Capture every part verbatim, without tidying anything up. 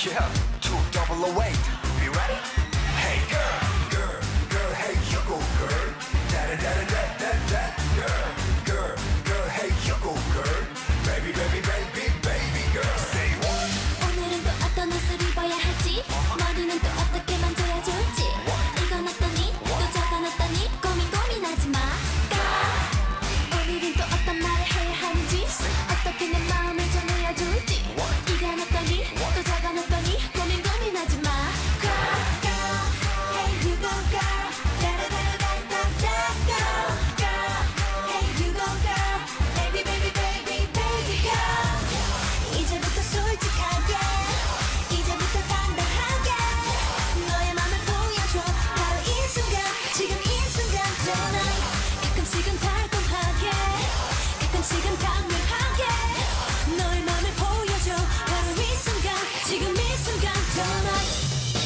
Yeah, two double oh eight. Be ready? Hey girl, girl, girl, hey you go girl. Da da da da da da girl, girl, girl, hey you go girl. Baby, baby, baby, baby girl. Say what? 오늘은 또 어떤 옷을 입어야 할지, 머리는 또 어떻게 만져야 좋을지. 이건 어떠니? 또 저건 어떠니? 고민 고민하지 마. 오늘은 또 어떤 말을 해야 하는지, 어떻게 내 마음을 전해야 좋을지. 이건 어떠니? 또 저건 어떠니? 고민 고민하지 마. Girl, girl, hey you go girl. Da-da-da-da-da-da-da, girl, girl, hey you go girl. Baby, baby, baby, baby girl. 이제부터 솔직하게, 이제부터 당당하게 너의 맘을 보여줘. 바로 이 순간, 지금 이 순간 tonight. 가끔씩은 달콤하게, 가끔씩은 강렬하게 너의 맘을 보여줘. 바로 이 순간, 지금 이 순간 tonight.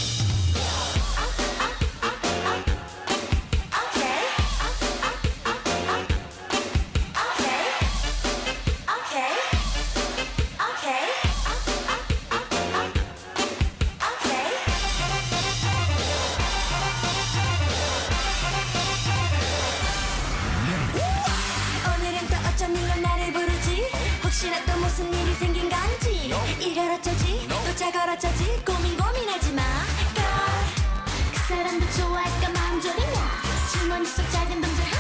오늘은 또 어쩐 일로 나를 부르지? 혹시나 또 무슨 일이 생긴 건지. 이걸 어쩌지? 또 저걸 어쩌지? 고민 고민하지 마. Girl, 그 사람도 좋아할까 마음 졸이면 주머니 속 작은 동전